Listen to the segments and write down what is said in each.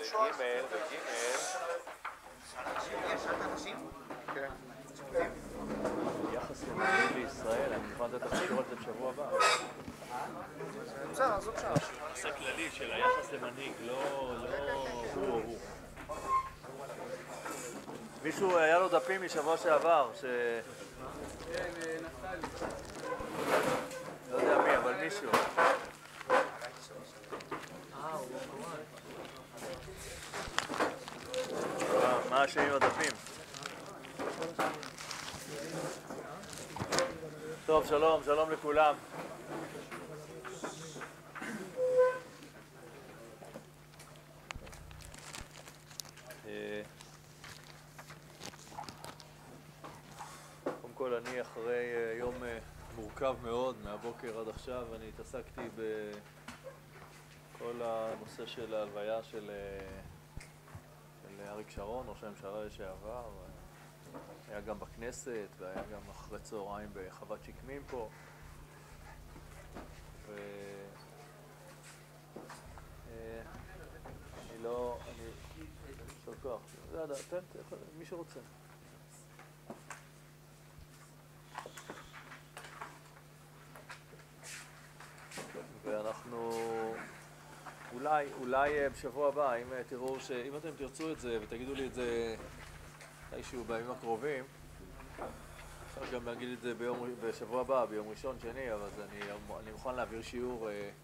בגימל. יש רק אנשים? כן. יחס למנהיג לישראל, אני מוכן לתת את השיעור הזה בשבוע הבא. בסדר, אז אפשר. נושא כללי של היחס למנהיג, לא הוא או הוא. מישהו, היה לו דפים משבוע שעבר, כן, נפתלי. לא יודע מי, אבל מישהו. מה השם עם הדפים? טוב, שלום, שלום לכולם. קודם כל, אני אחרי יום מורכב מאוד מהבוקר עד עכשיו, אני התעסקתי בכל הנושא של ההלוויה של אריק שרון, ראש הממשלה לשעבר. היה גם בכנסת והיה גם אחרי צהריים בחוות שקמים פה. אני לא... של כוח. לא יודע, תן, מי שרוצה. ואנחנו... אולי בשבוע הבא, אם תראו אם אתם תרצו את זה ותגידו לי את זה איזשהו בימים הקרובים, אפשר גם להגיד את זה בשבוע הבא, ביום ראשון, שני, אבל אני מוכן להעביר שיעור.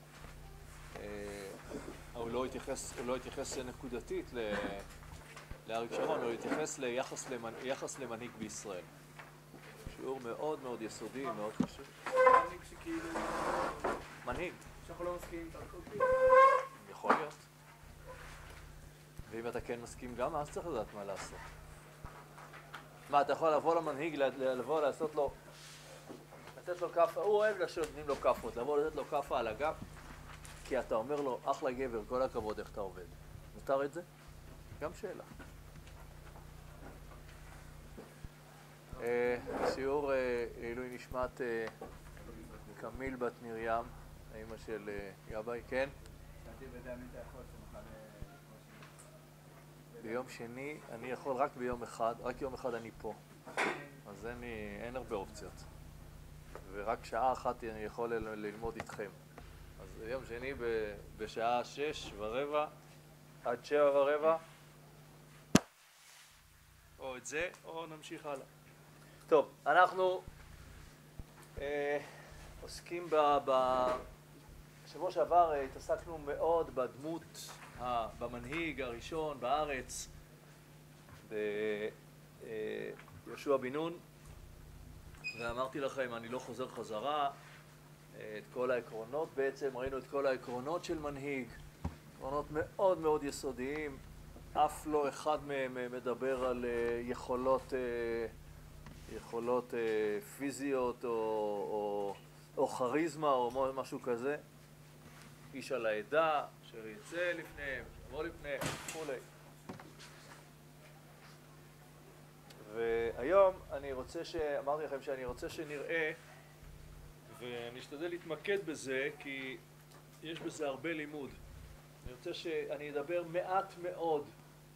הוא לא יתייחס נקודתית לאריק שרון, הוא יתייחס ליחס למנהיג בישראל. שיעור מאוד מאוד יסודי, מאוד חשוב. מנהיג שכאילו... מנהיג. שאנחנו לא מסכימים את הכל. יכול להיות. ואם אתה כן מסכים גם, אז צריך לדעת מה לעשות. מה, אתה יכול לבוא למנהיג, לבוא לעשות לו, לתת לו כפה, הוא אוהב שנותנים לו כפות, לבוא לתת לו כפה על הגב, כי אתה אומר לו, אחלה גבר, כל הכבוד, איך אתה עובד. מותר את זה? גם שאלה. שיעור לעילוי נשמת קמיל בת מרים, האמא של גבאי, כן? ביום שני אני יכול רק ביום אחד, רק יום אחד אני פה. אז אין הרבה אופציות. ורק שעה אחת אני יכול ללמוד איתכם. אז יום שני בשעה 6:15 עד 7:15. או את זה, או נמשיך הלאה. טוב, אנחנו עוסקים בשבוע שעבר התעסקנו מאוד בדמות, במנהיג הראשון בארץ, ביהושע בן נון, ואמרתי לכם, אני לא חוזר חזרה, את כל העקרונות, בעצם ראינו את כל העקרונות של מנהיג, עקרונות מאוד מאוד יסודיים, אף לא אחד מהם מדבר על יכולות פיזיות או כריזמה או משהו כזה. איש על העדה, אשר יצא לפניהם, יבוא לפניהם, וכולי. והיום אמרתי לכם שאני רוצה שנראה, ואני אשתדל להתמקד בזה, כי יש בזה הרבה לימוד. אני רוצה שאני אדבר מעט מאוד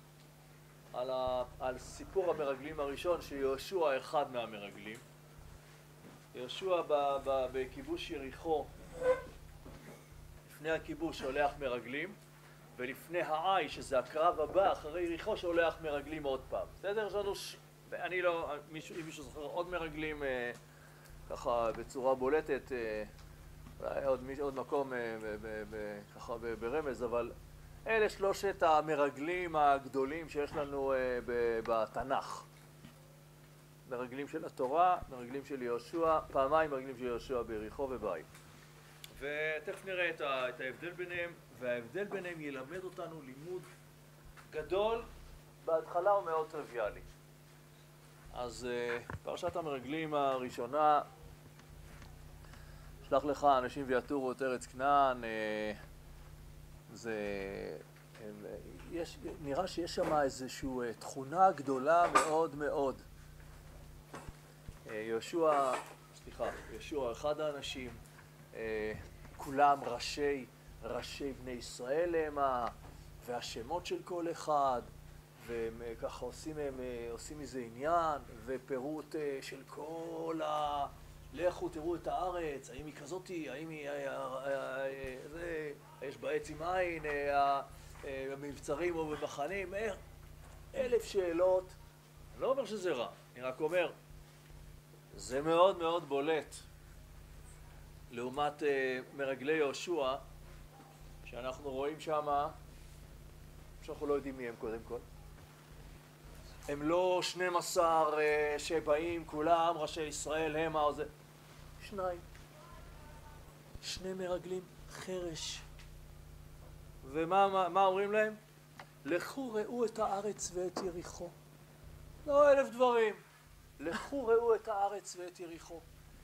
על סיפור המרגלים הראשון, שיהושע אחד מהמרגלים. יהושע בכיבוש יריחו, לפני הכיבוש שולח מרגלים, ולפני העי, שזה הקרב הבא, אחרי יריחו שולח מרגלים עוד פעם. בסדר? יש לנו אני לא, אם מישהו זוכר עוד מרגלים, ככה בצורה בולטת, עוד מקום ככה ברמז, אבל אלה שלושת המרגלים הגדולים שיש לנו בתנ"ך. מרגלים של התורה, מרגלים של יהושע, פעמיים מרגלים של יהושע ביריחו ובאי. ותכף נראה את ההבדל ביניהם, וההבדל ביניהם ילמד אותנו לימוד גדול, בהתחלה הוא מאוד טריוויאלי. אז פרשת המרגלים הראשונה, שלח לך אנשים ויתורו את ארץ כנען, נראה שיש שם איזושהי תכונה גדולה מאוד מאוד. יהושע אחד האנשים, כולם ראשי בני ישראל הם, והשמות של כל אחד, והם ככה עושים מזה עניין, ופירוט של כל לכו תראו את הארץ, האם היא כזאתי, האם היא... יש בעץ עם עין, במבצרים או במחנים, 1000 שאלות. אני לא אומר שזה רע, אני רק אומר, זה מאוד מאוד בולט לעומת מרגלי יהושע, שאנחנו רואים שמה, שאנחנו לא יודעים מי הם קודם כל. הם לא 12 שבאים, כולם ראשי ישראל, המה או זה. 2. 2 מרגלים, חרש. ומה אומרים להם? לכו ראו את הארץ ואת יריחו. לא 1000 דברים. לכו ראו את הארץ ואת יריחו.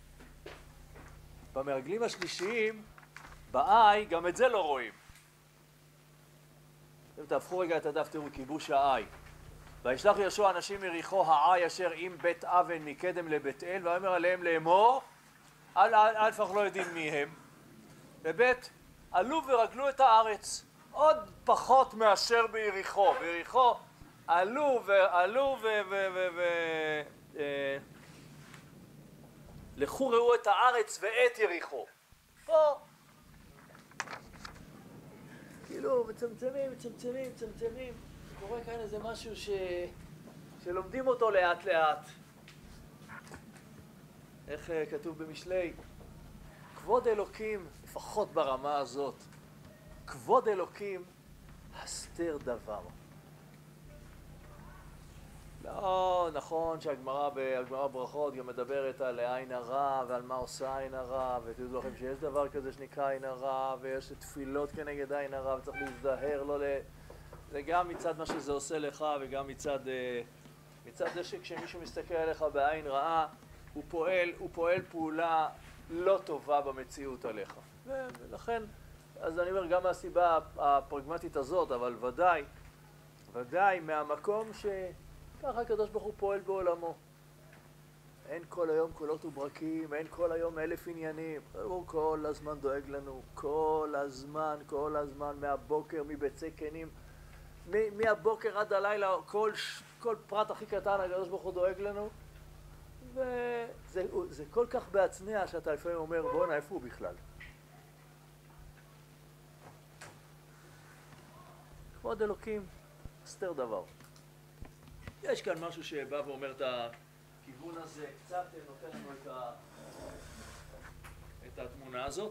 במרגלים השלישיים, באי, גם את זה לא רואים. אם תהפכו רגע את הדף, תראו, כיבוש האי. וישלח יהושע אנשים מריחו האי אשר עם בית אבן מקדם לבית אל, ואומר עליהם לאמור, א' אנחנו לא יודעים מי הם. ובית, עלו ורגלו את הארץ, עוד פחות מאשר ביריחו. ביריחו עלו לכו ראו את הארץ ואת יריחו. פה כאילו מצמצמים. קורה כאן איזה משהו שלומדים אותו לאט לאט. איך כתוב במשלי? כבוד אלוקים, לפחות ברמה הזאת, כבוד אלוקים הסתר דבר. לא, נכון שהגמרא ברכות גם מדברת על עין הרע ועל מה עושה עין הרע, ותדעו לכם שיש דבר כזה שנקרא עין הרע, ויש תפילות כנגד עין הרע, וצריך להזדהר לא זה גם מצד מה שזה עושה לך, וגם מצד זה שכשמישהו מסתכל עליך בעין רעה, הוא פועל פעולה לא טובה במציאות עליך. ולכן, אז אני אומר גם מהסיבה הפרגמטית הזאת, אבל ודאי מהמקום שככה הקדוש ברוך הוא פועל בעולמו. אין כל היום קולות וברקים, אין כל היום 1000 עניינים. הוא כל הזמן דואג לנו, כל הזמן, מהבוקר, מבצע קנים, מהבוקר עד הלילה, כל פרט הכי קטן הקדוש ברוך הוא דואג לנו. וזה כל כך בעצמיה שאתה לפעמים אומר, בוא'נה, איפה הוא בכלל? כבוד אלוקים, הסתר דבר. יש כאן משהו שבא ואומר את הכיוון הזה, קצת נותן לנו את התמונה הזאת.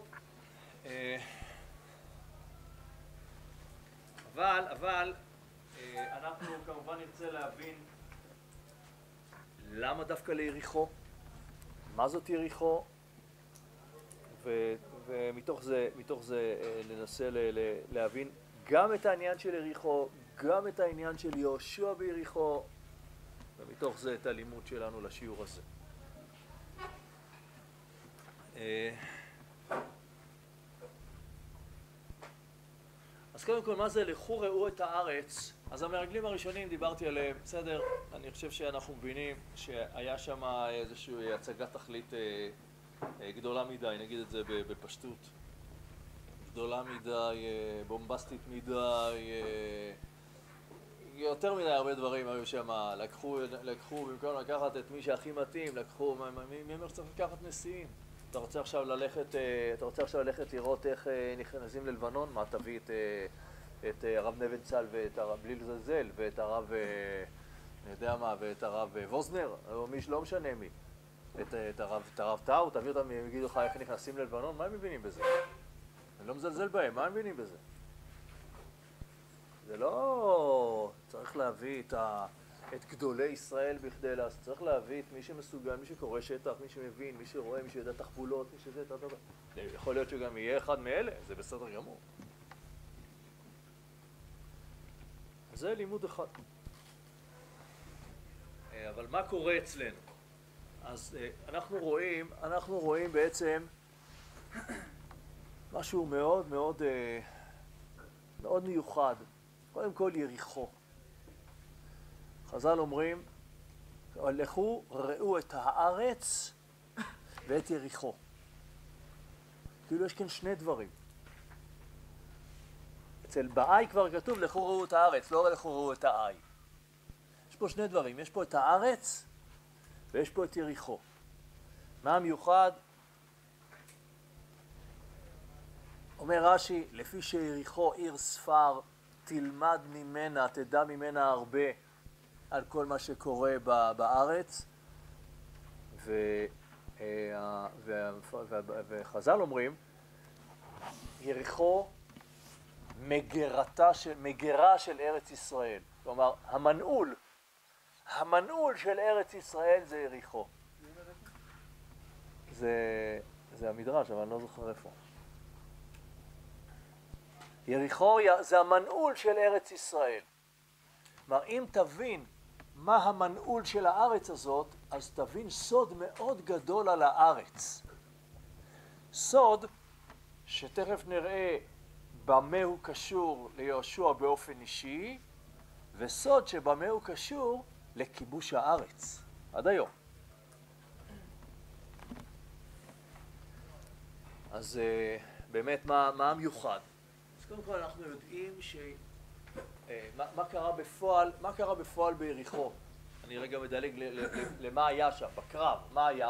אבל אנחנו כמובן נרצה להבין למה דווקא ליריחו, מה זאת יריחו, ומתוך זה ננסה להבין גם את העניין של יריחו, גם את העניין של יהושע ביריחו, ומתוך זה את הלימוד שלנו לשיעור הזה. אז קודם כל, מה זה לכו ראו את הארץ? אז המרגלים הראשונים דיברתי עליהם, בסדר, אני חושב שאנחנו מבינים שהיה שם איזושהי הצגת תכלית גדולה מדי, נגיד את זה בפשטות. גדולה מדי, בומבסטית מדי, יותר מדי הרבה דברים היו שם. לקחו, במקום לקחת את מי שהכי מתאים, לקחו, מי אומר שצריך לקחת נשיאים? אתה רוצה עכשיו ללכת לראות איך נכנסים ללבנון? מה, תביא את הרב נבנצל ואת הרב בלי לזלזל ואת הרב, אני יודע מה, ואת הרב ווזנר, או מי שלא משנה מי. את הרב טאו, תביא אותם, הם יגידו לך איך נכנסים ללבנון, מה הם מבינים בזה? אני לא מזלזל בהם, מה הם מבינים בזה? זה לא צריך להביא את גדולי ישראל בכדי לעשות, צריך להביא את מי שמסוגל, מי שקורא שטח, מי שמבין, מי שרואה, מי שיודע תחבולות, מי שזה, יכול להיות שגם יהיה אחד מאלה, זה בסדר גמור. זה לימוד אחד. אבל מה קורה אצלנו? אז אנחנו רואים בעצם משהו מאוד מאוד מאוד מיוחד. קודם כל יריחו. חז"ל אומרים, לכו ראו את הארץ ואת יריחו. כאילו יש כאן שני דברים. באי כבר כתוב לכו ראו את הארץ, לא לכו ראו את האי. יש פה שני דברים, יש פה את הארץ ויש פה את יריחו. מה המיוחד? אומר רש"י, לפי שיריחו עיר ספר, תלמד ממנה, תדע ממנה הרבה על כל מה שקורה בארץ. וחז"ל אומרים, יריחו מגרה של ארץ ישראל. כלומר, המנעול של ארץ ישראל זה יריחו. זה המדרש, אבל אני לא זוכר איפה. יריחו זה המנעול של ארץ ישראל. כלומר, אם תבין מה המנעול של הארץ הזאת, אז תבין סוד מאוד גדול על הארץ. סוד שתכף נראה במה הוא קשור ליהושע באופן אישי, וסוד שבמה הוא קשור לכיבוש הארץ, עד היום. אז באמת מה המיוחד? אז קודם כל אנחנו יודעים מה קרה בפועל ביריחו. אני רגע מדלג למה היה שם, בקרב, מה היה?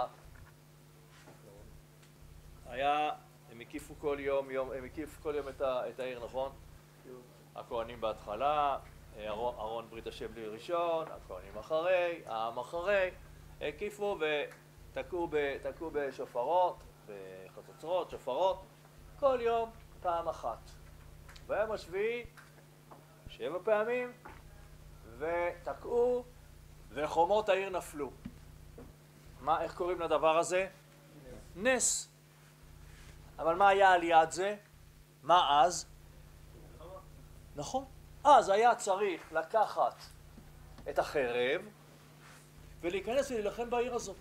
הם הקיפו כל יום את העיר, נכון? הכהנים בהתחלה, ארון ברית השם ראשון, הכהנים אחרי, העם אחרי, הקיפו ותקעו בשופרות, בחצוצרות, שופרות, כל יום פעם אחת. ביום השביעי 7 פעמים, ותקעו, וחומות העיר נפלו. איך קוראים לדבר הזה? נס. אבל מה היה על יד זה? מה אז? נכון. אז היה צריך לקחת את החרב ולהיכנס ולהילחם בעיר הזאת.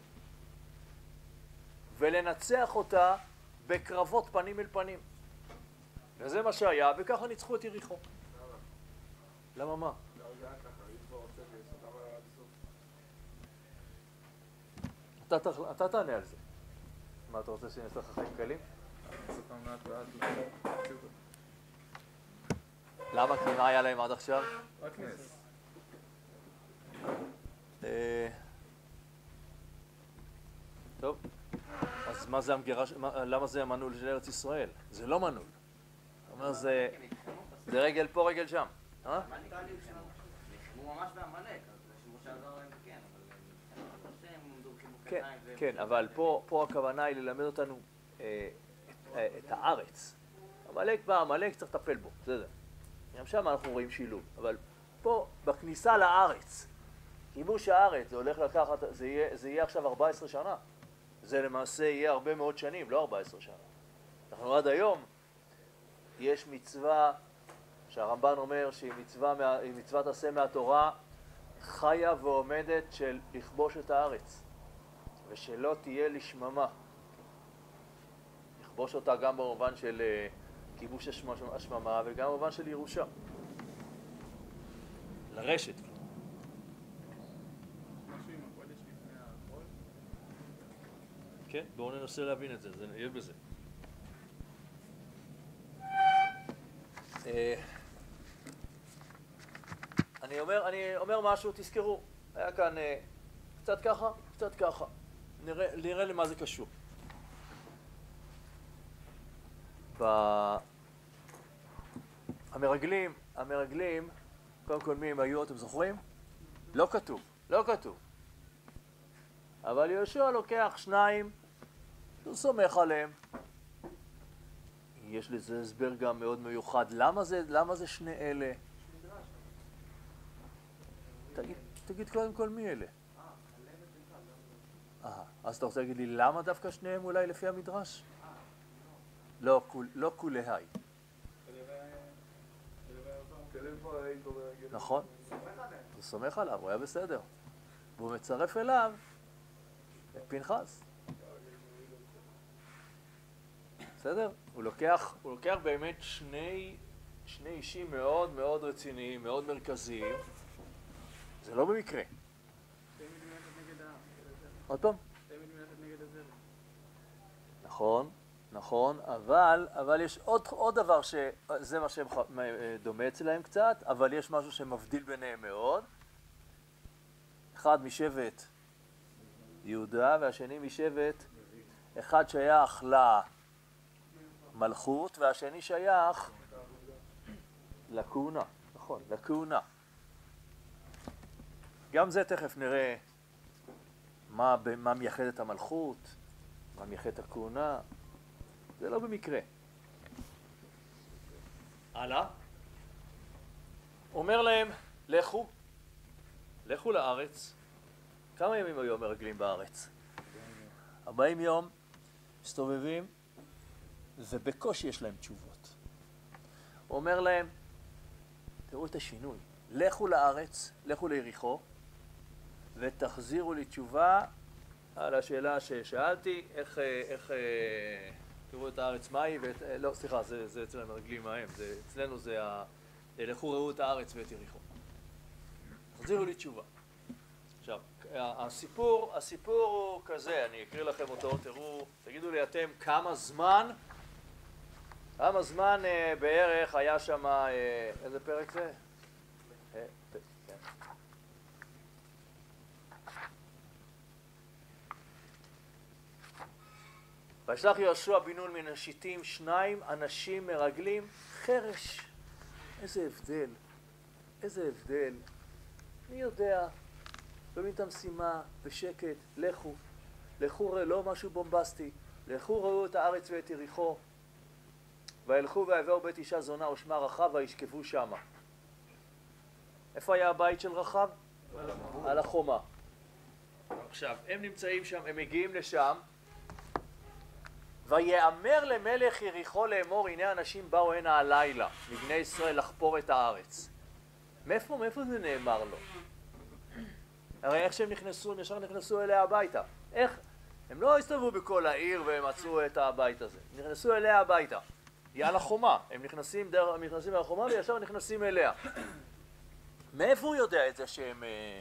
ולנצח אותה בקרבות פנים אל פנים. וזה מה שהיה, וככה ניצחו את יריחו. למה מה? אתה תענה על זה. מה, אתה רוצה שנעשה לך חיים קלים? למה? כי מה היה להם עד עכשיו? רק נס. טוב, אז מה זה המגירה, למה זה המנעול של ארץ ישראל? זה לא מנעול. זאת אומרת, זה רגל פה, רגל שם. נלחמו ממש בעמלק, אז שמשה עזר להם כן, אבל כן, אבל פה הכוונה היא ללמד אותנו את הארץ. עמלק בא, עמלק צריך לטפל בו, בסדר. גם שם אנחנו רואים שילוב, אבל פה בכניסה לארץ, כיבוש הארץ, זה הולך לקחת, זה יהיה עכשיו 14 שנה. זה למעשה יהיה הרבה מאוד שנים, לא 14 שנה. אנחנו עד היום, יש מצווה שהרמב"ן אומר שהיא מצוות עשה מהתורה חיה ועומדת של לכבוש את הארץ ושלא תהיה לשממה. לכבוש אותה גם במובן של כיבוש השממה וגם במובן של ירושה. לרשת. משהו עם הקודש לפני החול? כן, בואו ננסה להבין את זה, זה יהיה בזה. אני אומר משהו, תזכרו, היה כאן קצת ככה, קצת ככה. נראה למה זה קשור. המרגלים, קודם כל מי הם היו, אתם זוכרים? לא כתוב. אבל יהושע לוקח 2, הוא סומך עליהם. יש לזה הסבר גם מאוד מיוחד. למה זה 2 אלה? תגיד קודם כל מי אלה. אז אתה רוצה להגיד לי למה דווקא 2 אולי לפי המדרש? לא כולהי. נכון? הוא סומך עליו, הוא היה בסדר. והוא מצרף אליו את פנחס. בסדר? הוא לוקח באמת 2 אישים מאוד מאוד רציניים, מאוד מרכזיים. זה לא במקרה. עוד פעם? נגד הזרם. נכון, נכון, אבל יש עוד דבר שזה מה שדומה אצלהם קצת, אבל יש משהו שמבדיל ביניהם מאוד. אחד משבט יהודה והשני משבט, אחד שייך למלכות והשני שייך לכהונה, נכון, לכהונה. גם זה תכף נראה מה מייחד את המלכות, מה מייחד את הכהונה. זה לא במקרה. הלאה. אומר להם, לכו לארץ. כמה ימים היו מרגלים בארץ? 40 יום מסתובבים, ובקושי יש להם תשובות. הוא אומר להם, תראו את השינוי. לכו לארץ, לכו ליריחו, ותחזירו לי תשובה על השאלה ששאלתי, איך תראו את הארץ מהי, לא, סליחה, זה אצל המרגלים מהם, אצלנו זה לכו ראו את הארץ ואת יריחו. תחזירו לי תשובה. עכשיו, הסיפור הוא כזה, אני אקריא לכם אותו, תראו, תגידו לי אתם כמה זמן בערך היה שם, איזה פרק זה? וישלח יהושע בן נון מן השיטים 2 אנשים מרגלים חרש. איזה הבדל. מי יודע, שומעים את המשימה בשקט, לכו לא משהו בומבסטי, לכו ראו את הארץ ואת יריחו, וילכו ויביאו בית אישה זונה ושמה רחב וישכבו שמה. איפה היה הבית של רחב? על החומה. עכשיו, הם נמצאים שם, הם מגיעים לשם, ויאמר למלך יריחו לאמור, הנה אנשים באו הנה הלילה מבני ישראל לחפור את הארץ. מאיפה זה נאמר לו? הרי איך שהם נכנסו, הם ישר נכנסו אליה הביתה. איך? הם לא הסתובבו בכל העיר והם מצאו את הבית הזה. הם נכנסו אליה הביתה. היא על החומה. הם נכנסים על החומה וישר נכנסים אליה. מאיפה הוא יודע את זה שהם...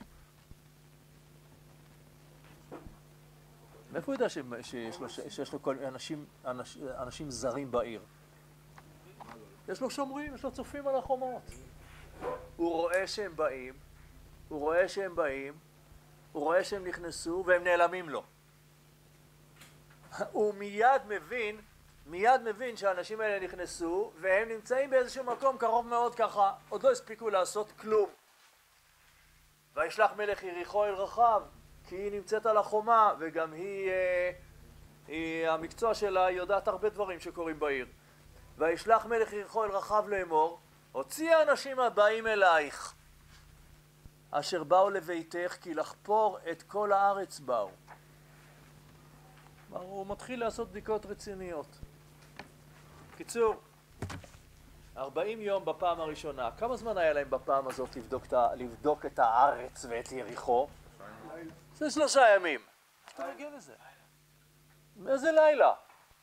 מאיפה הוא יודע שיש לו כל אנשים זרים בעיר? יש לו שומרים, יש לו צופים על החומות. הוא רואה שהם באים, הוא רואה שהם נכנסו והם נעלמים לו. הוא מיד מבין שהאנשים האלה נכנסו והם נמצאים באיזשהו מקום קרוב מאוד ככה, עוד לא הספיקו לעשות כלום. וישלח מלך יריחו אל רחב, כי היא נמצאת על החומה וגם היא המקצוע שלה יודעת הרבה דברים שקורים בעיר. וישלח מלך יריחו אל רחב לאמור, הוציא האנשים הבאים אלייך אשר באו לביתך, כי לחפור את כל הארץ באו. הוא מתחיל לעשות בדיקות רציניות. קיצור, 40 יום בפעם הראשונה. כמה זמן היה להם בפעם הזאת לבדוק את הארץ ואת יריחו? זה 3 ימים. אתה מגיע לזה. איזה לילה?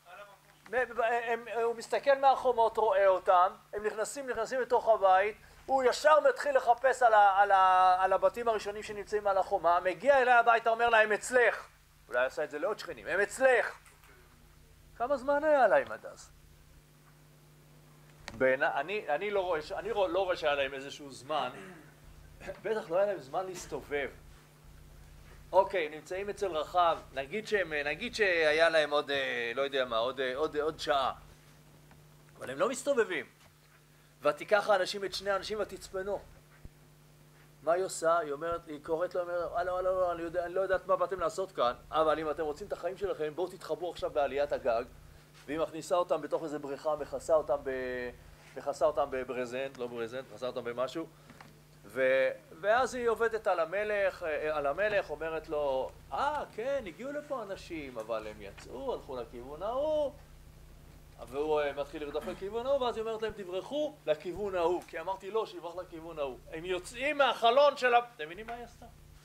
הוא מסתכל מהחומות, רואה אותם, הם נכנסים לתוך הבית, הוא ישר מתחיל לחפש על הבתים הראשונים שנמצאים על החומה, מגיע אליה הביתה, אומר להם, אצלך. אולי עשה את זה לעוד שכנים, הם אצלך. כמה זמן היה להם עד אז? אני לא רואה שהיה להם איזשהו זמן, בטח לא היה להם זמן להסתובב. אוקיי, נמצאים אצל רחב, נגיד שהיה להם עוד, לא יודע מה, עוד שעה. אבל הם לא מסתובבים. ותיקח האנשים את 2 אנשים ותצפנו. מה היא עושה? היא קוראת לו, אומרת, אני לא יודעת מה באתם לעשות כאן, אבל אם אתם רוצים את החיים שלכם, בואו תתחברו עכשיו בעליית הגג, והיא מכניסה אותם בתוך איזה בריכה, מכסה אותם בברזנט, לא ברזנט, מכסה אותם במשהו, ואז היא עובדת על המלך, אומרת לו, כן, הגיעו לפה אנשים, אבל הם יצאו, הלכו לכיוון ההוא, והוא מתחיל לרדוף לכיוון ההוא, ואז היא אומרת להם, תברחו לכיוון ההוא, כי אמרתי לו שיברח לכיוון ההוא. הם יוצאים מהחלון של אתם מבינים מה היא עשתה?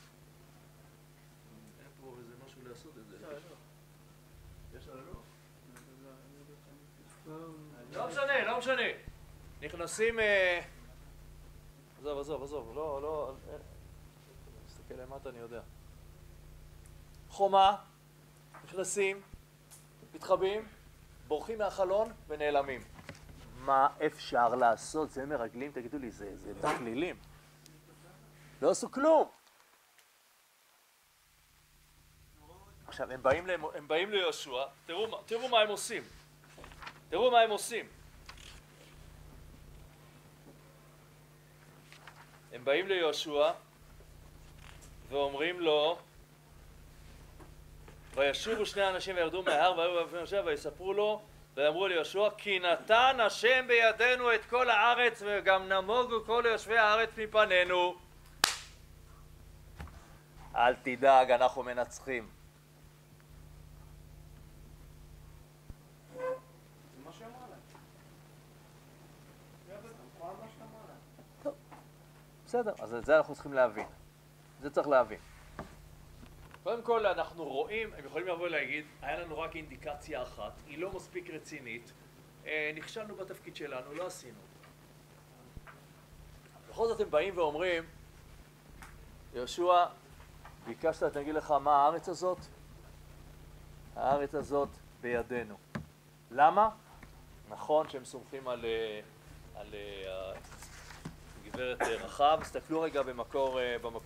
אין פה איזה משהו לעשות את זה. יש עלינו? לא משנה. נכנסים... עזוב, לא... נסתכל למטה, אני יודע. חומה, נכנסים, מתחבאים, בורחים מהחלון ונעלמים. מה אפשר לעשות? זה מרגלים, תגידו לי, זה דקלילים. לא עשו כלום. עכשיו, הם באים ליהושע, תראו מה הם עושים. תראו מה הם עושים. הם באים ליהושע ואומרים לו, וישובו שני אנשים וירדו מההר והיו בפני יהושע ויספרו לו ואמרו ליהושע, כי נתן השם בידינו את כל הארץ וגם נמוגו כל יושבי הארץ מפנינו. אל תדאג, אנחנו מנצחים. זה מה שאמרה להם. כל מה שאמרה להם. בסדר, אז את זה אנחנו צריכים להבין. זה צריך להבין. קודם כל אנחנו רואים, הם יכולים לבוא להגיד, היה לנו רק אינדיקציה אחת, היא לא מספיק רצינית, נכשלנו בתפקיד שלנו, לא עשינו. בכל זאת הם באים ואומרים, יהושע, ביקשת, אני אגיד לך מה הארץ הזאת? הארץ הזאת בידינו. למה? נכון שהם סומכים על גברת רחב, תסתכלו רגע במקור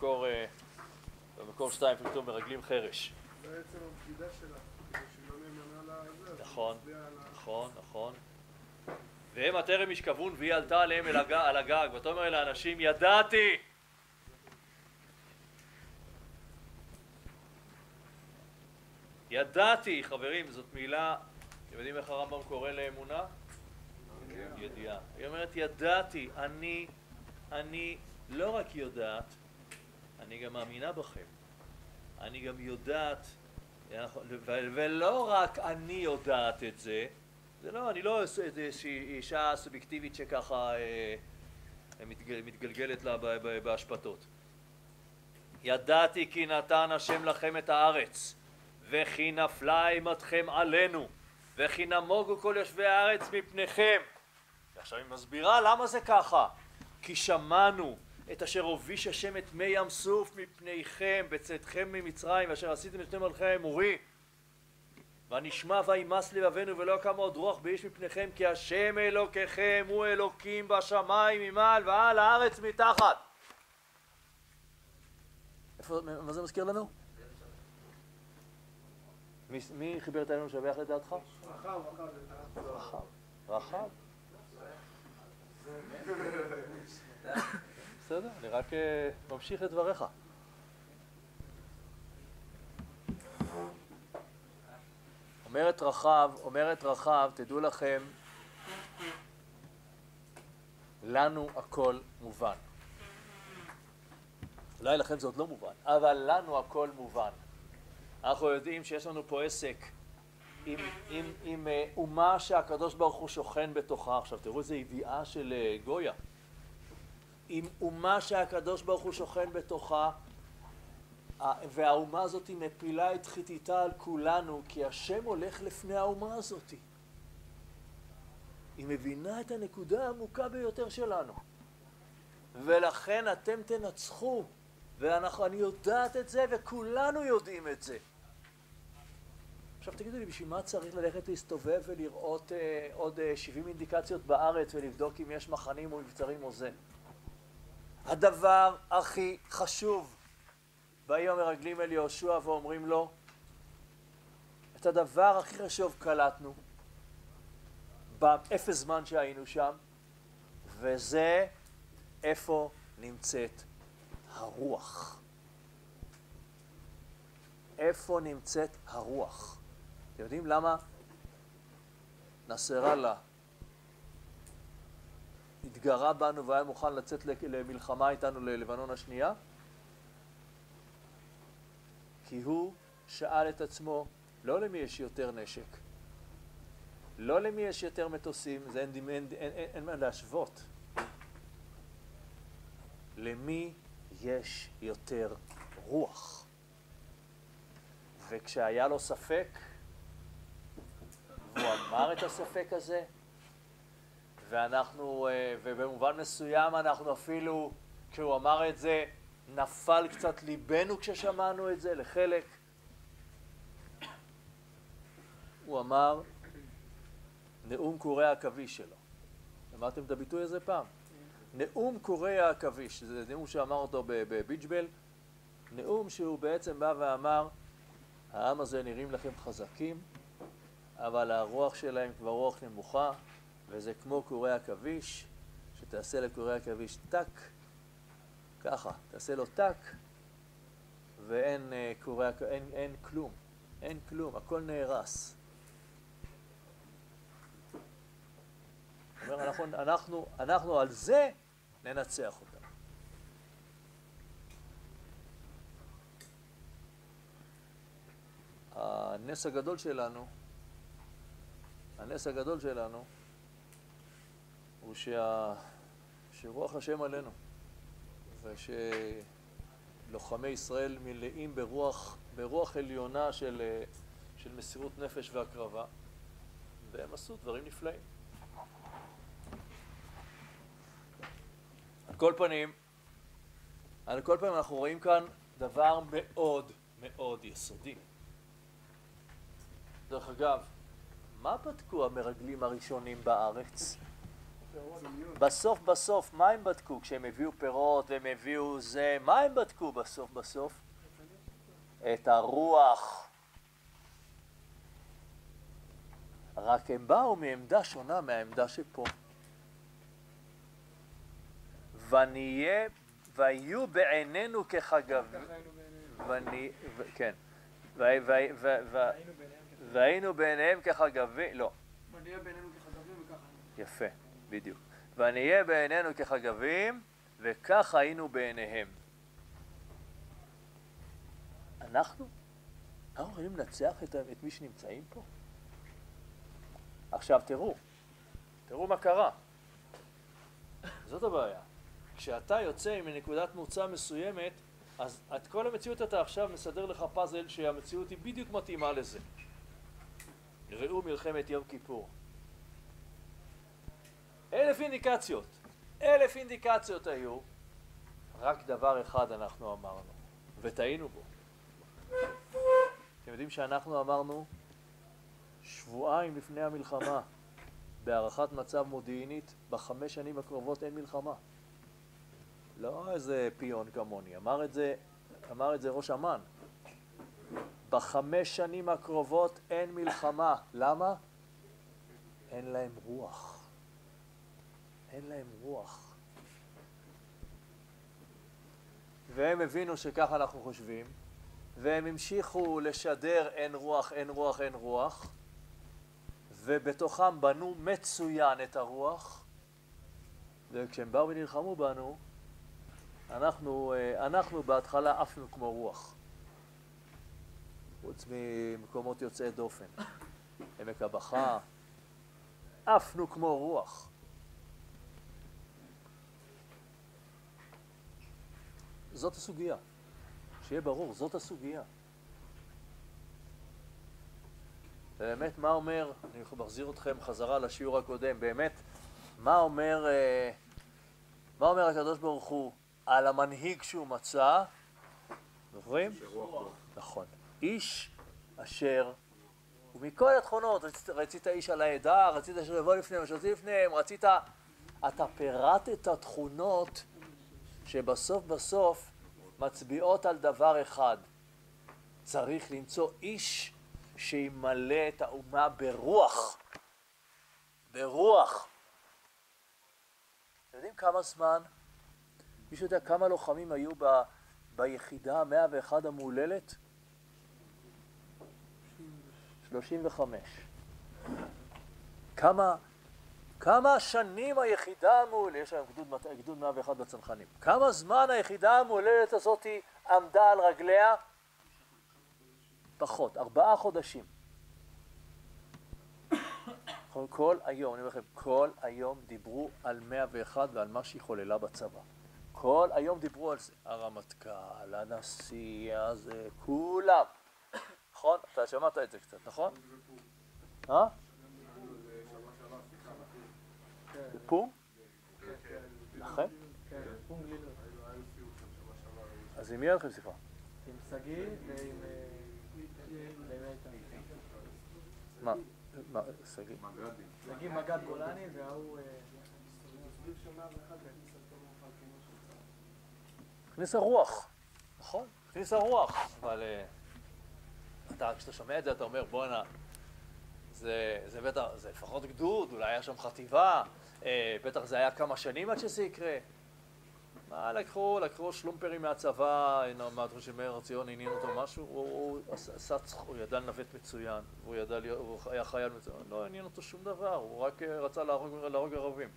2, פתאום מרגלים חרש. בעצם הבגידה שלה, כדי שהיא לא נאמנה לזה. נכון. והם הטרם ישכבון והיא עלתה עליהם על הגג, ואתה אומר לאנשים, ידעתי! ידעתי, חברים, זאת מילה, אתם יודעים איך הרמב"ם קורא לאמונה? ידיעה. היא אומרת, ידעתי, אני לא רק יודעת, אני גם מאמינה בכם. אני גם יודעת, ולא רק אני יודעת את זה, אני לא איזושהי אישה סובייקטיבית שככה מתגלגלת לה בהשפטות. ידעתי כי נתן השם לכם את הארץ, וכי נפלה אימתכם עלינו, וכי נמוגו כל יושבי הארץ מפניכם. עכשיו היא מסבירה למה זה ככה. כי שמענו את אשר הוביש השם את מי ים סוף מפניכם בצאתכם ממצרים, ואשר עשיתם את שני מלכי האמורי. ונשמע וימס לבבנו ולא קם עוד רוח באיש מפניכם, כי השם אלוקיכם הוא אלוקים בשמיים ממעל ועל הארץ מתחת. מה זה מזכיר לנו? מי חיבר את העליון לשבח לדעתך? רחב. בסדר, אני רק ממשיך את דבריך. אומרת רחב, תדעו לכם, לנו הכל מובן. אולי לכם זה עוד לא מובן, אבל לנו הכל מובן. אנחנו יודעים שיש לנו פה עסק עם אומה שהקדוש ברוך הוא שוכן בתוכה. עכשיו תראו איזה ידיעה של גויה. עם אומה שהקדוש ברוך הוא שוכן בתוכה, והאומה הזאת מפילה את חיתיתה על כולנו, כי השם הולך לפני האומה הזאת. היא מבינה את הנקודה העמוקה ביותר שלנו. ולכן אתם תנצחו, ואני יודעת את זה, וכולנו יודעים את זה. עכשיו תגידו לי, בשביל מה צריך ללכת להסתובב ולראות עוד 70 אינדיקציות בארץ ולבדוק אם יש מחנים או מבצרים או זה? הדבר הכי חשוב, באים המרגלים אל יהושע ואומרים לו, את הדבר הכי חשוב קלטנו באפס זמן שהיינו שם, וזה איפה נמצאת הרוח. איפה נמצאת הרוח? אתם יודעים למה נסראללה התגרה בנו והיה מוכן לצאת למלחמה איתנו ללבנון השנייה? כי הוא שאל את עצמו, לא למי יש יותר נשק, לא למי יש יותר מטוסים, זה אין מה להשוות. למי יש יותר רוח? וכשהיה לו ספק, והוא אמר את הספק הזה, ובמובן מסוים אנחנו אפילו, כשהוא אמר את זה, נפל קצת ליבנו כששמענו את זה, לחלק. הוא אמר, נאום קורי העכביש שלו. שמעתם את הביטוי הזה פעם? נאום קורי העכביש, זה נאום שאמר אותו בביג'בל, נאום שהוא בעצם בא ואמר, העם הזה נראים לכם חזקים, אבל הרוח שלהם כבר רוח נמוכה, וזה כמו קורי עכביש, שתעשה לקורי עכביש טק, ככה, תעשה לו טק, ואין אין כלום, אין כלום, הכל נהרס. אומר, אנחנו על זה ננצח אותם. הנס הגדול שלנו הוא שרוח השם עלינו, ושלוחמי ישראל מלאים ברוח עליונה של מסירות נפש והקרבה, והם עשו דברים נפלאים. על כל פנים אנחנו רואים כאן דבר מאוד מאוד יסודי. דרך אגב, מה בדקו המרגלים הראשונים בארץ? בסוף, מה הם בדקו? כשהם הביאו פירות והם הביאו זה, מה הם בדקו בסוף? את הרוח. רק הם באו מעמדה שונה מהעמדה שפה. ויהיו בעינינו כחגבים. כן. והיינו בעיניהם כחגבים. לא. ונהיה בעינינו כחגבים וככה. יפה, בדיוק. ונהיה בעינינו כחגבים וכך היינו בעיניהם. אנחנו יכולים לנצח את מי שנמצאים פה? עכשיו תראו מה קרה. זאת הבעיה. כשאתה יוצא מנקודת מוצא מסוימת, אז את כל המציאות אתה עכשיו מסדר לך פאזל שהמציאות היא בדיוק מתאימה לזה. ראו מלחמת יום כיפור. 1000 אינדיקציות היו, רק דבר אחד אנחנו אמרנו, וטעינו בו. אתם יודעים שאנחנו אמרנו שבועיים לפני המלחמה, בהערכת מצב מודיעינית, ב5 שנים הקרובות אין מלחמה. לא איזה פיון כמוני, אמר את זה ראש אמ"ן. ב5 שנים הקרובות אין מלחמה. למה? אין להם רוח. והם הבינו שככה אנחנו חושבים, והם המשיכו לשדר אין רוח, ובתוכם בנו מצוין את הרוח, וכשהם באו ונלחמו בנו, אנחנו בהתחלה עפנו כמו רוח. חוץ ממקומות יוצאי דופן. עמק הבכה, עפנו כמו רוח. זאת הסוגיה. שיהיה ברור, זאת הסוגיה. באמת, מה אומר, אני מחזיר אתכם חזרה לשיעור הקודם, באמת, מה אומר הקדוש ברוך הוא על המנהיג שהוא מצא? זוכרים? נכון. איש אשר, ומכל התכונות, רצית איש על העדה, רצית אשר יבוא לפניהם, שרצית לפניהם, אתה פירטת התכונות שבסוף מצביעות על דבר אחד. צריך למצוא איש שימלא את האומה ברוח. אתם יודעים כמה זמן? מישהו יודע כמה לוחמים היו ביחידה 101 המהוללת? 35. כמה שנים היחידה המהוללת, יש להם גדוד 101 בצנחנים, כמה זמן היחידה המהוללת הזאת עמדה על רגליה? פחות, 4 חודשים. כל היום, אני אומר לכם, כל היום דיברו על 101 ועל מה שהיא חוללה בצבא. כל היום דיברו על זה. הרמטכ"ל, הנשיא, הזה, כולם. נכון? אתה שמעת את זה קצת, נכון? זה פום? לכם? כן, פום גלילות. אז עם מי היה לכם שיחה? עם סגי ועם איתן. מה? שגיא? מג"דים. שגיא מג"ד גולני והוא... תסביר שנה ואחד להכניס את תום אוכל כמו של צה"ל. הכניס הרוח, נכון? הכניס הרוח, אבל כשאתה שומע את זה אתה אומר בואנה, זה בטח, זה לפחות גדוד, אולי היה שם חטיבה, בטח זה היה כמה שנים עד שזה יקרה. מה לקחו שלומפרים מהצבא, מהדרו של מאיר ציון, עניין אותו משהו, הוא ידע לנווט מצוין, הוא היה חייל מצוין, לא עניין אותו שום דבר, הוא רק רצה להרוג ערבים.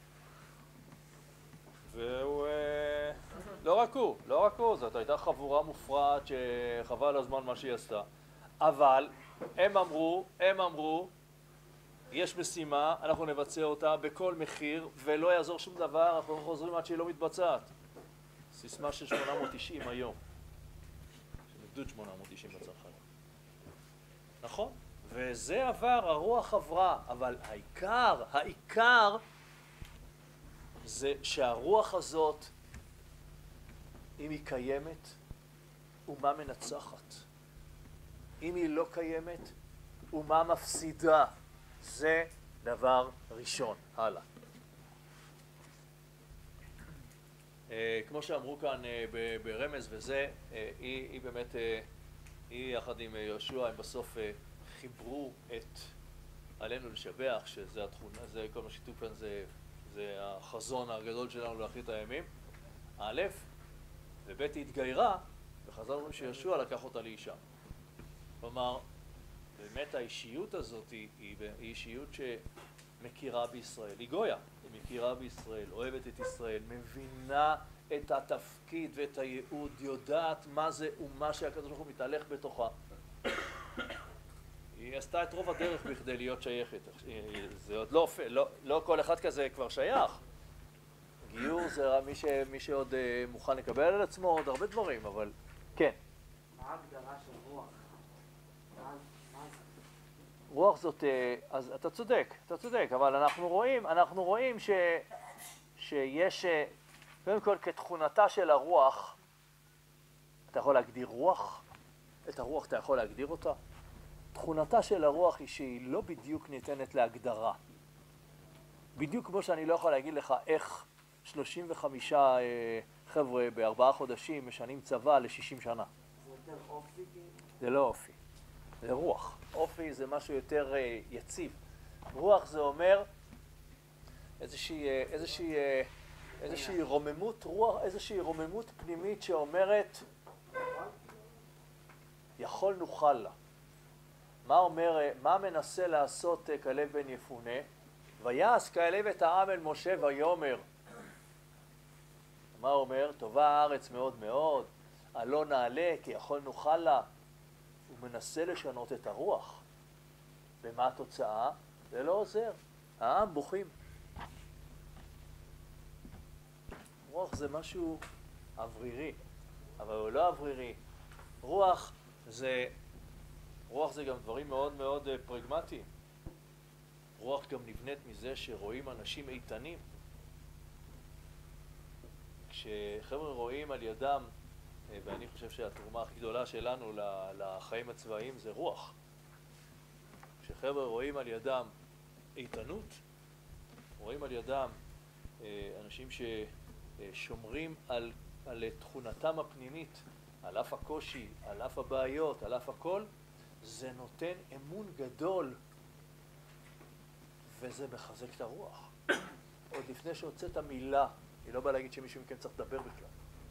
והוא, לא רק הוא, זאת הייתה חבורה מופרעת שחבל הזמן מה שהיא עשתה. אבל הם אמרו, יש משימה, אנחנו נבצע אותה בכל מחיר, ולא יעזור שום דבר, אנחנו חוזרים עד שהיא לא מתבצעת. סיסמה של 890 היום, של גדוד 890 בצנחנים. נכון? וזה עבר, הרוח עברה, אבל העיקר זה שהרוח הזאת, אם היא קיימת, אומה מנצחת. אם היא לא קיימת, אומה מפסידה. זה דבר ראשון. הלאה. כמו שאמרו כאן ברמז וזה, היא באמת, היא יחד עם יהושע, הם בסוף חיברו את עלינו לשבח, שזה התכונה, זה כל מה שכתוב כאן, זה החזון הגדול שלנו לאחרית הימים. א', וב' היא התגיירה, וחז"ל אומרים שיהושע לקח אותה לאישה. כלומר, באמת האישיות הזאת היא אישיות שמכירה בישראל, היא גויה, היא מכירה בישראל, אוהבת את ישראל, מבינה את התפקיד ואת הייעוד, יודעת מה זה ומה שהקדוש ברוך הוא מתהלך בתוכה. היא עשתה את רוב הדרך בכדי להיות שייכת. זה עוד לא כל אחד כזה כבר שייך. גיור זה מי שעוד מוכן לקבל על עצמו עוד הרבה דברים, אבל כן. מה ההגדרה של רוח? רוח זאת, אז אתה צודק, אבל אנחנו רואים שיש, קודם כל כתכונתה של הרוח, אתה יכול להגדיר רוח? את הרוח אתה יכול להגדיר אותה? תכונתה של הרוח היא שהיא לא בדיוק ניתנת להגדרה. בדיוק כמו שאני לא יכול להגיד לך איך 35 חבר'ה ב4 חודשים משנים צבא ל60 שנה. זה יותר אופי? זה לא אופי, זה רוח. אופי זה משהו יותר יציב. רוח זה אומר איזושהי רוממות רוח, איזושהי רוממות פנימית שאומרת יכול נוכל לה. מה מנסה לעשות כלב בן יפונה? ויעש כלב את העם אל משה ויאמר. מה אומר? טובה הארץ מאוד מאוד, עלה נעלה כי יכול נוכל לה. הוא מנסה לשנות את הרוח. ומה התוצאה? זה לא עוזר. העם בוכים. רוח זה משהו אוורירי, אבל הוא לא אוורירי. רוח זה גם דברים מאוד מאוד פרגמטיים. רוח גם נבנית מזה שרואים אנשים איתנים. כשחבר'ה רואים על ידם, ואני חושב שהתרומה הכי גדולה שלנו לחיים הצבאיים זה רוח. כשחבר'ה רואים על ידם איתנות, רואים על ידם אנשים ששומרים על תכונתם הפנימית, על אף הקושי, על אף הבעיות, על אף הכל, זה נותן אמון גדול, וזה מחזק את הרוח. עוד לפני שהוצאת מילה, אני לא בא להגיד שמישהו מכם צריך לדבר בכלל.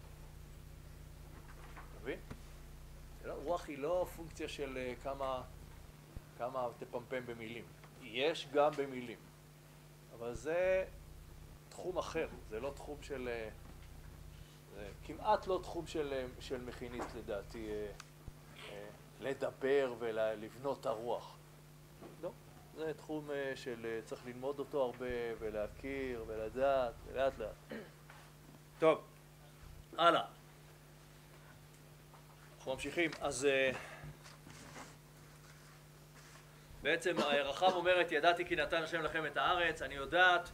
מבין? רוח היא לא פונקציה של כמה תפמפם במילים. יש גם במילים. אבל זה תחום אחר. זה לא תחום של... זה כמעט לא תחום של מכיניסט לדעתי לדבר ולבנות את הרוח. לא. זה תחום של צריך ללמוד אותו הרבה ולהכיר ולדעת ולאט לאט. טוב. הלאה. אנחנו ממשיכים. אז בעצם רחב אומרת, ידעתי כי נתן השם לכם את הארץ, אני יודעת,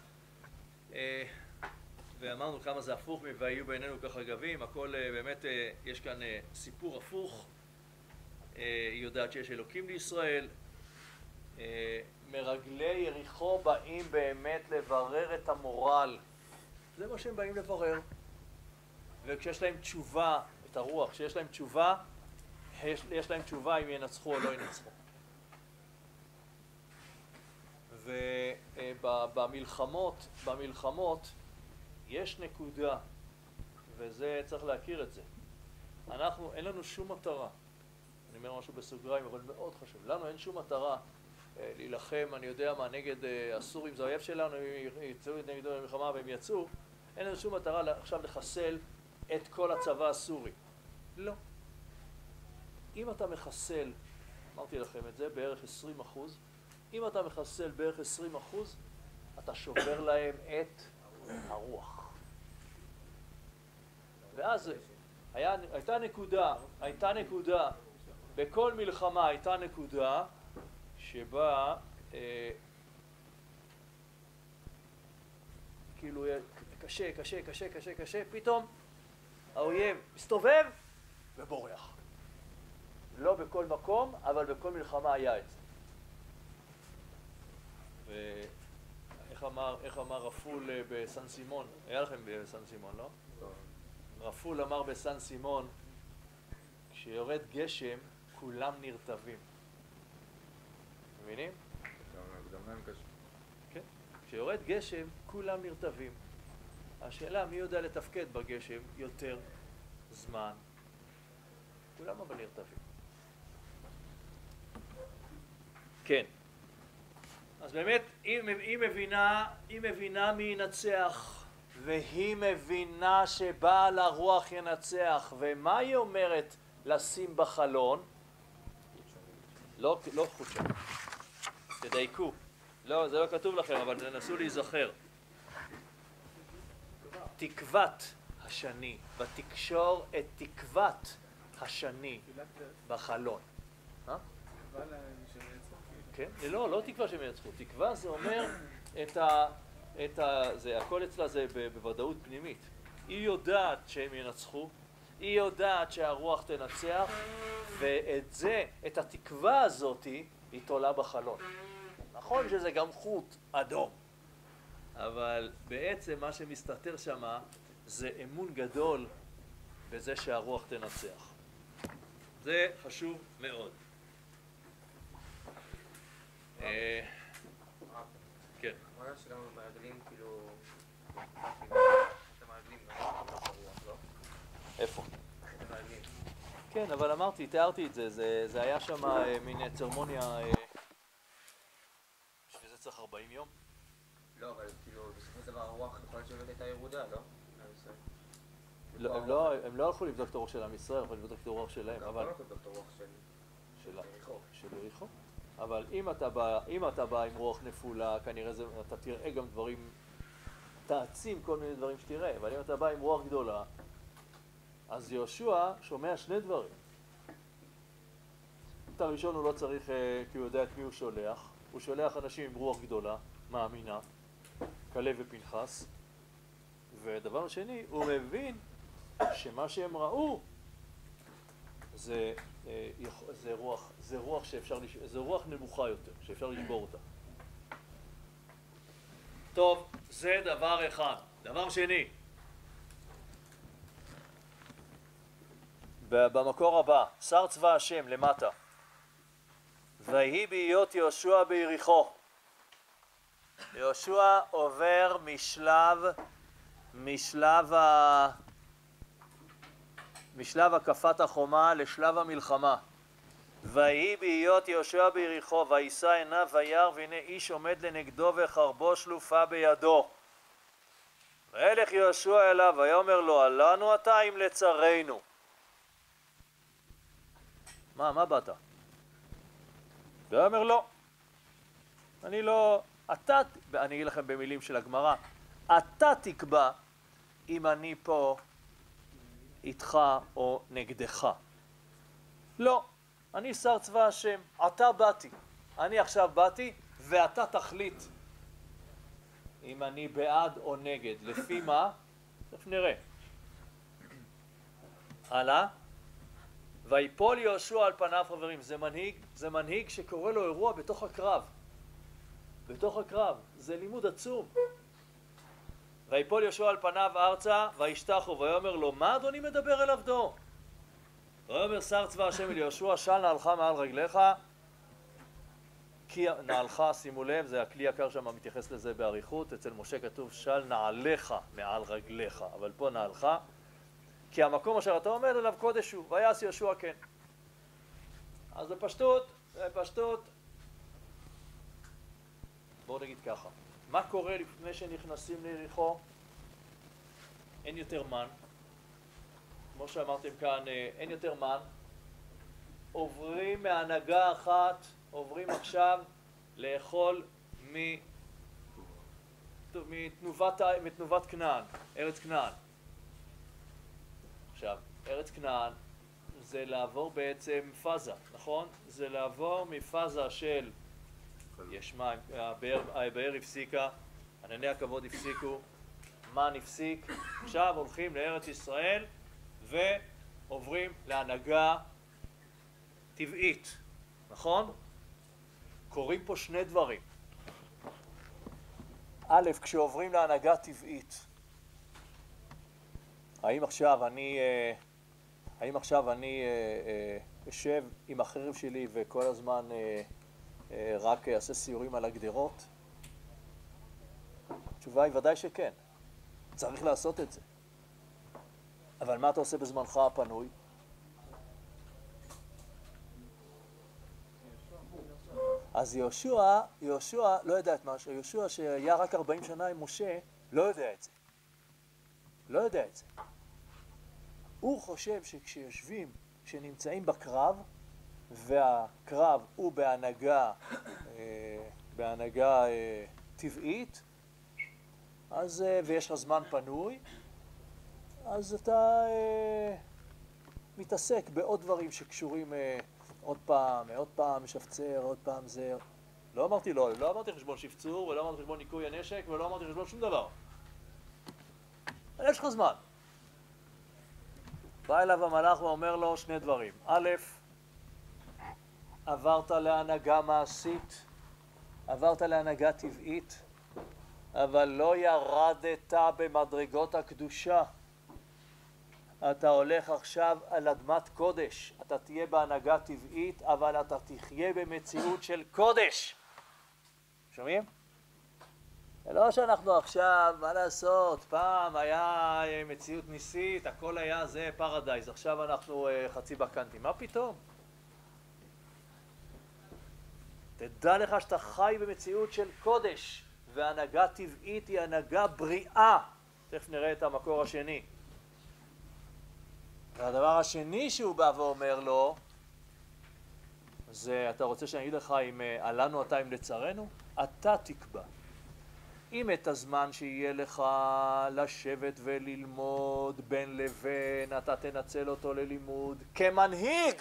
ואמרנו כמה זה הפוך, והיו בעינינו ככה גבים, הכל באמת, יש כאן סיפור הפוך, היא יודעת שיש אלוקים לישראל, מרגלי יריחו באים באמת לברר את המורל. זה מה שהם באים לברר. וכשיש להם תשובה, את הרוח, כשיש להם תשובה, יש להם תשובה אם ינצחו או לא ינצחו. ובמלחמות יש נקודה, וזה צריך להכיר את זה. אין לנו שום מטרה, אני אומר משהו בסוגריים, אבל מאוד חשוב, לנו אין שום מטרה להילחם, אני יודע מה, נגד הסורים, זה האויב שלנו, הם יצאו נגדו במלחמה והם יצאו, אין לנו שום מטרה עכשיו לחסל את כל הצבא הסורי. לא. אם אתה מחסל, אמרתי לכם את זה, בערך 20%, אם אתה מחסל בערך 20%, אתה שובר להם את הרוח. ואז הייתה נקודה, בכל מלחמה הייתה נקודה שבה כאילו קשה, פתאום האויב מסתובב ובורח. לא בכל מקום, אבל בכל מלחמה היה את זה. ואיך אמר רפול בסן סימון? היה לכם בסן סימון, לא? רפול אמר בסן סימון, כשיורד גשם, כולם נרטבים. מבינים? גם להם קשה. כן. כשיורד גשם, כולם נרטבים. השאלה, מי יודע לתפקד בגשם יותר זמן? כולם אבל נרטבים. כן. אז באמת, היא מבינה מי ינצח, והיא מבינה שבעל הרוח ינצח. ומה היא אומרת לשים בחלון? לא חודשיים. תדייקו. לא, זה לא כתוב לכם, אבל תנסו להיזכר. תקוות השני, ותקשור את תקוות השני בחלון. כן? לא תקווה שהם ינצחו. תקווה זה אומר הכל אצלה זה בוודאות פנימית. היא יודעת שהם ינצחו, היא יודעת שהרוח תנצח, את התקווה הזאת היא תולה בחלון. נכון שזה גם חוט אדום, אבל בעצם מה שמסתתר שם זה אמון גדול בזה שהרוח תנצח. זה חשוב מאוד. כן. מה שגם במרגלים כאילו... איפה? כן, אבל אמרתי, תיארתי את זה, זה היה שם מין צרמוניה, שזה צריך 40 יום. לא, אבל כאילו, בסופו של דבר הרוח יכול להיות שבאמת הייתה ירודה, לא? הם לא הלכו לבדוק את הרוח של עם ישראל, אבל לבדוק את הרוח שלהם, אבל... לא הלכו לבדוק את הרוח של יריחו. של יריחו. אבל אם אתה בא עם רוח נפולה, כנראה אתה תראה גם דברים, תעצים כל מיני דברים שתראה, אבל אם אתה בא עם רוח גדולה, אז יהושע שומע שני דברים. את הראשון הוא לא צריך, כי הוא יודע את מי הוא שולח. הוא שולח אנשים עם רוח גדולה, מאמינה, כלב ופנחס. ודבר שני, הוא מבין שמה שהם ראו זה רוח נמוכה יותר, שאפשר לשבור אותה. טוב, זה דבר אחד. דבר שני, במקור הבא, שר צבא השם למטה, ויהי בהיות יהושע ביריחו. יהושע עובר משלב הקפת החומה לשלב המלחמה. ויהי בהיות יהושע ביריחו, וישא עיניו וירא, והנה איש עומד לנגדו וחרבו שלופה בידו. וילך יהושע אליו ויאמר לו, עלנו אתה אם לצרינו. מה באת? ויאמר לו, אני אגיד לכם במילים של הגמרא, אתה תקבע אם אני פה איתך או נגדך. לא, אני שר צבא השם, אני עכשיו באתי ואתה תחליט אם אני בעד או נגד, לפי מה? תכף נראה. הלאה. ויפול יהושע על פניו, חברים. זה מנהיג שקורא לו אירוע בתוך הקרב. בתוך הקרב. זה לימוד עצום. ויפול יהושע על פניו ארצה, וישתחו, ויאמר לו, מה אדוני מדבר אל עבדו? ויאמר שר צבא השם אל יהושע, של נעלך מעל רגליך, כי נעלך, שימו לב, זה הכלי יקר שם מתייחס לזה באריכות, אצל משה כתוב של נעליך מעל רגליך, אבל פה נעלך, כי המקום אשר אתה עומד עליו קודש הוא, ויעש יהושע כן. אז בפשטות, בואו נגיד ככה, מה קורה לפני שנכנסים ליריחו? אין יותר מן, כמו שאמרתם כאן, אין יותר מן, עוברים מהנהגה אחת, עוברים עכשיו לאכול מתנובת כנען, ארץ כנען. עכשיו, ארץ כנען זה לעבור בעצם פאזה, נכון? זה לעבור מפאזה של יש מים, הבאר הפסיקה, ענני הכבוד הפסיקו, מן הפסיק, עכשיו הולכים לארץ ישראל ועוברים להנהגה טבעית, נכון? קוראים פה שני דברים. א', כשעוברים להנהגה טבעית, האם עכשיו אני אשב עם החרב שלי וכל הזמן רק אעשה סיורים על הגדרות? התשובה היא ודאי שכן. צריך לעשות את זה. אבל מה אתה עושה בזמנך הפנוי? אז יהושע לא יודע את משהו. יהושע שהיה רק 40 שנה עם משה, לא יודע את זה. לא יודע את זה. הוא חושב שכשיושבים, כשנמצאים בקרב, והקרב הוא בהנהגה טבעית, אז, ויש לך זמן פנוי, אז אתה מתעסק בעוד דברים שקשורים עוד פעם משפצר, עוד פעם זה. לא אמרתי חשבון שפצור, ולא אמרתי חשבון ניקוי הנשק, ולא אמרתי חשבון שום דבר. יש לך זמן. בא אליו המלאך ואומר לו שני דברים. א', עברת להנהגה מעשית, עברת להנהגה טבעית, אבל לא ירדת במדרגות הקדושה. אתה הולך עכשיו על אדמת קודש. אתה תהיה בהנהגה טבעית, אבל אתה תחיה במציאות של קודש. שומעים? זה לא שאנחנו עכשיו, מה לעשות, פעם היה מציאות ניסית, הכל היה זה פרדייז, עכשיו אנחנו חצי בקנטים. מה פתאום? תדע לך שאתה חי במציאות של קודש, והנהגה טבעית היא הנהגה בריאה. תכף נראה את המקור השני. והדבר השני שהוא בא ואומר לו, זה, אתה רוצה שאני אגיד לך אם עלינו אתה אם לצרנו? אתה תקבע. אם את הזמן שיהיה לך לשבת וללמוד בין לבין, אתה תנצל אותו ללימוד כמנהיג.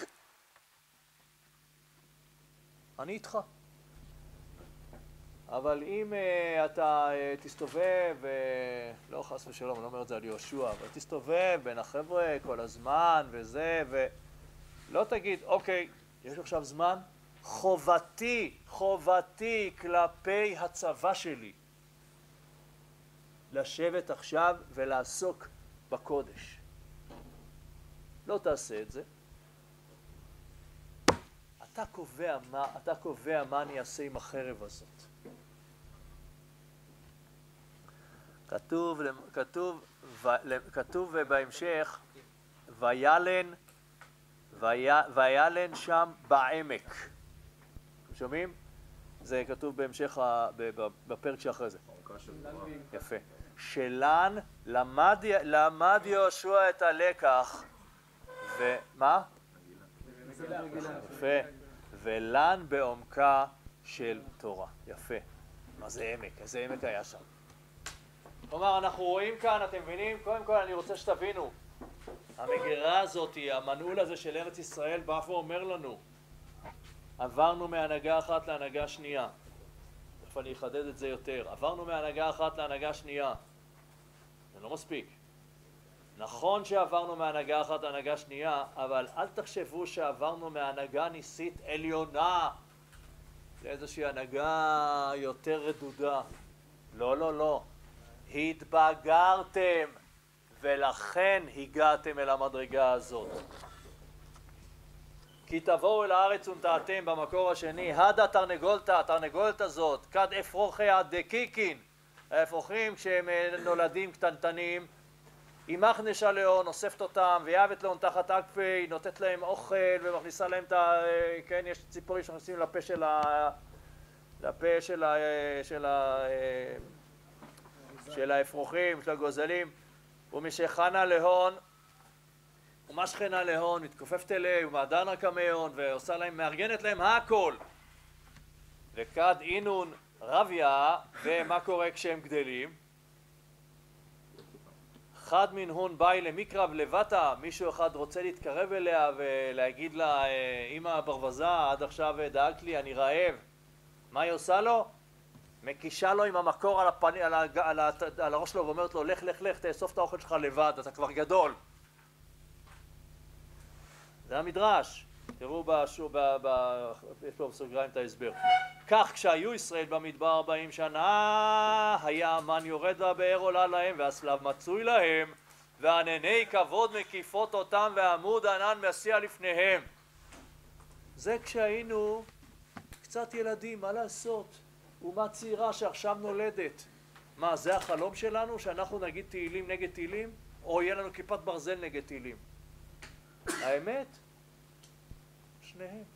אני איתך. אבל אם אתה תסתובב, לא חס ושלום, אני לא אומר את זה על יהושע, אבל תסתובב בין החבר'ה כל הזמן וזה, ולא תגיד, אוקיי, יש עכשיו זמן, חובתי כלפי הצבא שלי, לשבת עכשיו ולעסוק בקודש. לא תעשה את זה. אתה קובע מה אני אעשה עם החרב הזאת. כתוב בהמשך, וילן שם בעמק. שומעים? זה כתוב בהמשך בפרק שאחרי זה. יפה. שלן למד יהושע את הלקח, ומה? יפה. ולן בעומקה של תורה. יפה. מה זה עמק? איזה עמק היה שם? כלומר, אנחנו רואים כאן, אתם מבינים? קודם כל אני רוצה שתבינו. המגירה הזאת, המנעול הזה של ארץ ישראל, בא ואומר לנו, עברנו מהנהגה אחת להנהגה שנייה. תכף אני אחדד את זה יותר. עברנו מהנהגה אחת להנהגה שנייה. זה לא מספיק. נכון שעברנו מהנהגה אחת להנהגה שנייה, אבל אל תחשבו שעברנו מהנהגה ניסית עליונה לאיזושהי הנהגה יותר רדודה. לא, לא, לא. התבגרתם, ולכן הגעתם אל המדרגה הזאת. כי תבואו אל הארץ ונטעתם במקור השני, הדה תרנגולתה, התרנגולת הזאת, כד אפרוחי הדקיקין. האפרוחים כשהם נולדים קטנטנים, אימך נשלאון, אוספת אותם, ויאבת לאון תחת אקפי, נותנת להם אוכל ומכניסה להם את ה... כן, יש ציפורים שמכניסים לפה של האפרוחים, של הגוזלים. ומשכנה להון, ומשכנה להון, מתכופפת אליה, ומעדנה כמהון, ועושה להם, מארגנת להם הכל. וכד אינון רביה, ומה קורה כשהם גדלים? חד מנהון באי למקרב לבטה, מישהו אחד רוצה להתקרב אליה ולהגיד לה, אמא ברבזה, עד עכשיו דאגת לי, אני רעב. מה היא עושה לו? מקישה לו עם המקור על הראש שלו ואומרת לו, לך, לך, לך, תאסוף את האוכל שלך לבד, אתה כבר גדול. זה המדרש. תראו יש פה בסוגריים את ההסבר. כך כשהיו ישראל במדבר 40 שנה, היה המן יורד והבאר עולה להם, והסלב מצוי להם, וענני כבוד מקיפות אותם, ועמוד ענן מסיע לפניהם. זה כשהיינו קצת ילדים, מה לעשות? אומה צעירה שעכשיו נולדת. מה, זה החלום שלנו? שאנחנו נגיד תהילים נגד תהילים? או יהיה לנו כיפת ברזל נגד תהילים? האמת? שניהם.